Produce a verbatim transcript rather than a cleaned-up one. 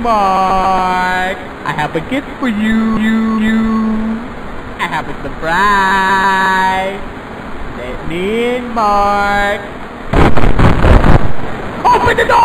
Mark. I have a gift for you, you, you. I have a surprise. Let me in, Mark. Open the door!